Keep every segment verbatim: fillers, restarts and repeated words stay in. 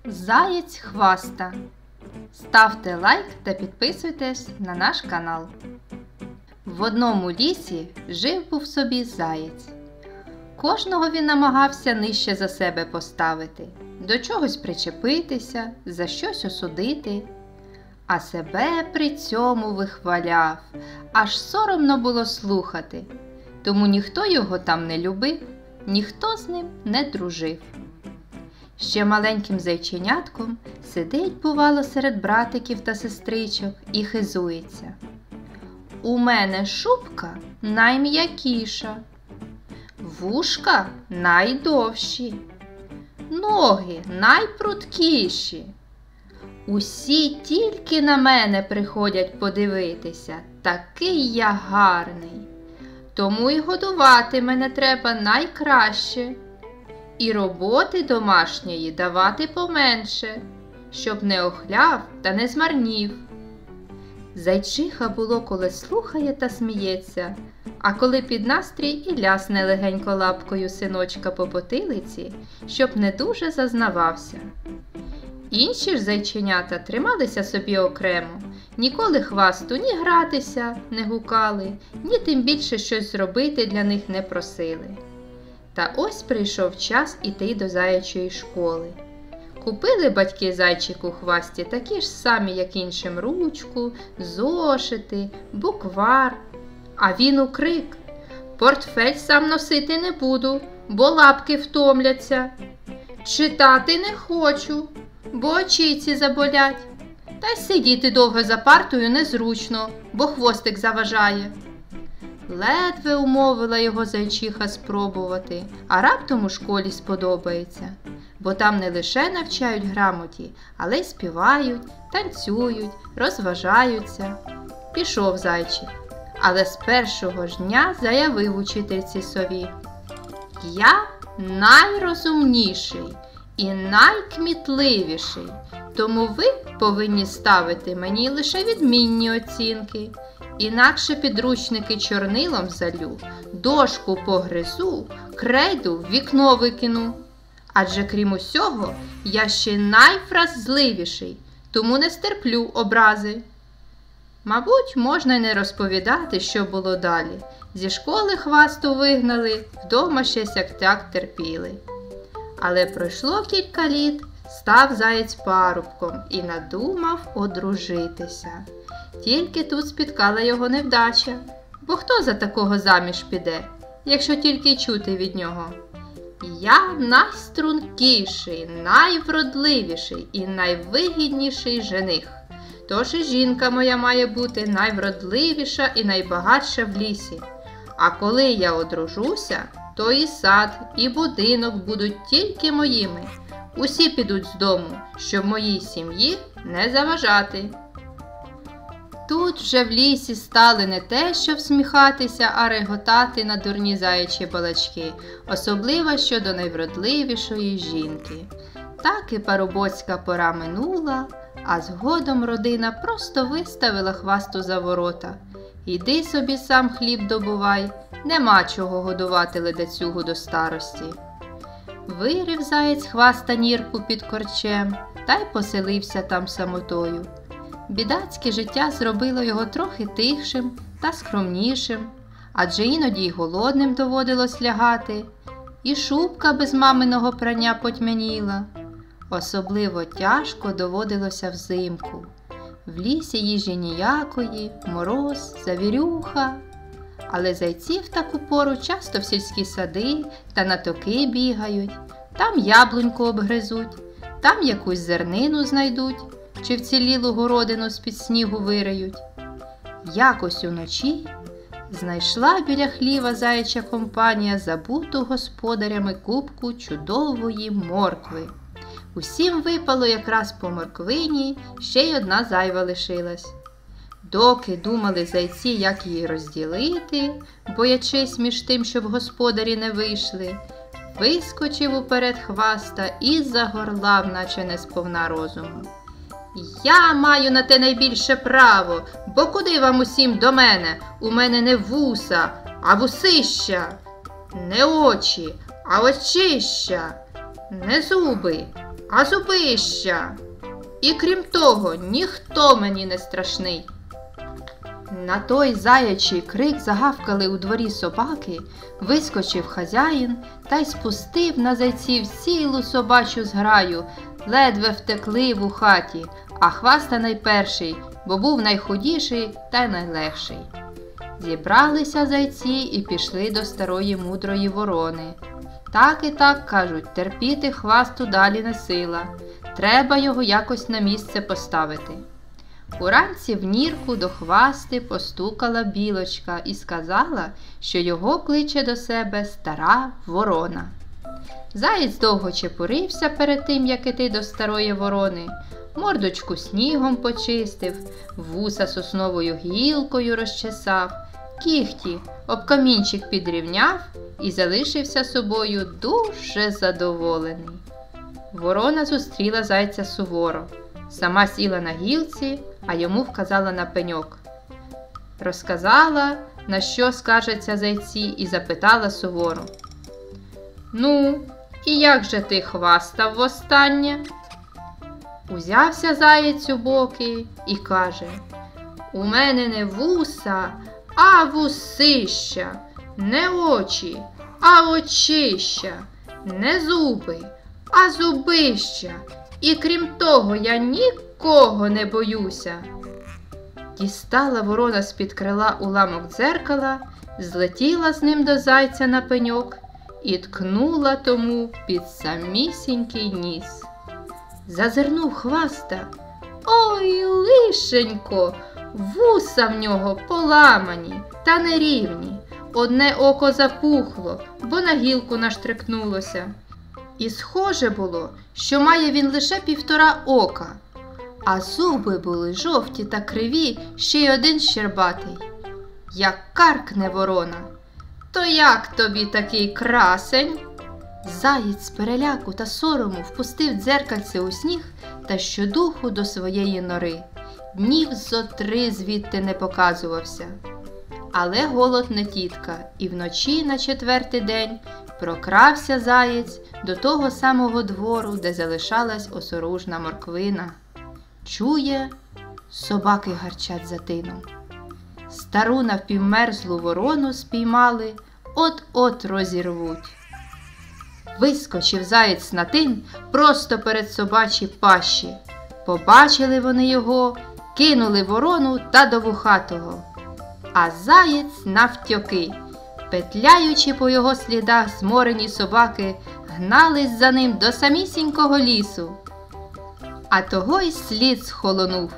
Заєць Хваста. Ставте лайк та підписуйтесь на наш канал. В одному лісі жив був собі заєць. Кожного він намагався нижче за себе поставити, до чогось причепитися, за щось осудити. А себе при цьому вихваляв, аж соромно було слухати. Тому ніхто його там не любив, ніхто з ним не дружив. Ще маленьким зайченятком сидить, бувало, серед братиків та сестричок і хизується. У мене шубка найм'якіша, вушка найдовші, ноги найпруткіші. Усі тільки на мене приходять подивитися, такий я гарний. Тому й годувати мене треба найкраще. І роботи домашньої давати поменше, щоб не охляв та не змарнів. Зайчиха було коли слухає та сміється, а коли під настрій і лясне легенько лапкою синочка по потилиці, щоб не дуже зазнавався. Інші ж зайченята трималися собі окремо, ніколи хвасту ні гратися не гукали, ні тим більше щось зробити для них не просили. Та ось прийшов час іти до заячої школи. Купили батьки зайчику Хвасті такі ж самі, як іншим, ручку, зошити, буквар. А він укрик: «Портфель сам носити не буду, бо лапки втомляться. Читати не хочу, бо очіці заболять. Та й сидіти довго за партою незручно, бо хвостик заважає». Ледве умовила його зайчиха спробувати, а раптом у школі сподобається. Бо там не лише навчають грамоті, але й співають, танцюють, розважаються. Пішов зайчик, але з першого ж дня заявив учительці сові: «Я найрозумніший і найкмітливіший, тому ви повинні ставити мені лише відмінні оцінки. Інакше підручники чорнилом залю, дошку погризу, крейду в вікно викину. Адже крім усього, я ще найвразливіший, тому не стерплю образи». Мабуть, можна й не розповідати, що було далі. Зі школи Хвасту вигнали, вдома ще сяк-так терпіли. Але пройшло кілька літ, став заєць парубком і надумав одружитися. Тільки тут спіткала його невдача, бо хто за такого заміж піде, якщо тільки чути від нього: «Я найстрункіший, найвродливіший і найвигідніший жених, тож і жінка моя має бути найвродливіша і найбагатша в лісі. А коли я одружуся, то і сад, і будинок будуть тільки моїми. Усі підуть з дому, щоб моїй сім'ї не заважати». Тут вже в лісі стали не те, що всміхатися, а реготати на дурні заячі балачки, особливо щодо найвродливішої жінки. Так і парубоцька пора минула, а згодом родина просто виставила Хвасту за ворота. «Іди собі сам хліб добувай, нема чого годувати ледацюгу до старості». Вирив заєць Хваста нірку під корчем та й поселився там самотою. Бідацьке життя зробило його трохи тихшим та скромнішим, адже іноді й голодним доводилось лягати, і шубка без маминого прання потьмяніла. Особливо тяжко доводилося взимку. В лісі їжі ніякої, мороз, завірюха. Але зайці в таку пору часто в сільські сади та на токи бігають, там яблуньку обгризуть, там якусь зернину знайдуть, чи вцілілу городину з-під снігу вириють. Якось уночі знайшла біля хліва заяча компанія забуту господарями купку чудової моркви. Усім випало якраз по морквині, ще й одна зайва лишилась. Доки думали зайці, як її розділити, боячись між тим, щоб господарі не вийшли, вискочив уперед Хваста і загорлав, наче не сповна розуму: «Я маю на те найбільше право, бо куди вам усім до мене? У мене не вуса, а вусища, не очі, а очища, не зуби, а зубища. І крім того, ніхто мені не страшний. На той заячий крик загавкали у дворі собаки, вискочив хазяїн та й спустив на зайців цілу собачу зграю, ледве втекли в хаті, а Хваста найперший, бо був найхудіший та й найлегший. Зібралися зайці і пішли до старої мудрої ворони. Так і так, кажуть, терпіти Хвасту далі не сила, треба його якось на місце поставити. Уранці в нірку до Хвасти постукала білочка і сказала, що його кличе до себе стара ворона. Заєць довго чепурився перед тим, як іти до старої ворони, мордочку снігом почистив, вуса сосновою гілкою розчесав, кіхті об камінчик підрівняв і залишився собою дуже задоволений. Ворона зустріла зайця суворо. Сама сіла на гілці, а йому вказала на пеньок. Розказала, на що скаржаться зайці, і запитала суворо: «Ну, і як же ти хвастав востаннє?» Узявся заєць у боки і каже: «У мене не вуса, а вусища, не очі, а очища, не зуби, а зубища. І крім того, я нікого не боюся». Дістала ворона з-під крила уламок дзеркала, злетіла з ним до зайця на пеньок і ткнула тому під самісінький ніс. Зазирнув Хваста. Ой, лишенько, вуса в нього поламані та нерівні. Одне око запухло, бо на гілку наштрикнулося. І схоже було, що має він лише півтора ока, а зуби були жовті та криві, ще й один щербатий. Як каркне ворона: «То як тобі такий красень?» Заєць з переляку та сорому впустив дзеркальце у сніг та щодуху до своєї нори. Днів зо три звідти не показувався. Але голод не тітка, і вночі на четвертий день прокрався заєць до того самого двору, де залишалась осоружна морквина. Чує, собаки гарчать за тином. Стару навпівмерзлу ворону спіймали, от-от розірвуть. Вискочив заєць на тин просто перед собачі пащі. Побачили вони його, кинули ворону та до вухатого. А заєць навтьоки, петляючи по його слідах, зморені собаки гнались за ним до самісінького лісу. А того й слід схолонув.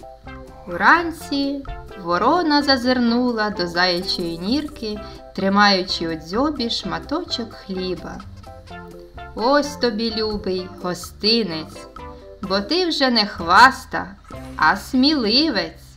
Уранці ворона зазирнула до заячої нірки, тримаючи у дзьобі шматочок хліба. «Ось тобі, любий, гостинець, бо ти вже не Хваста, а сміливець.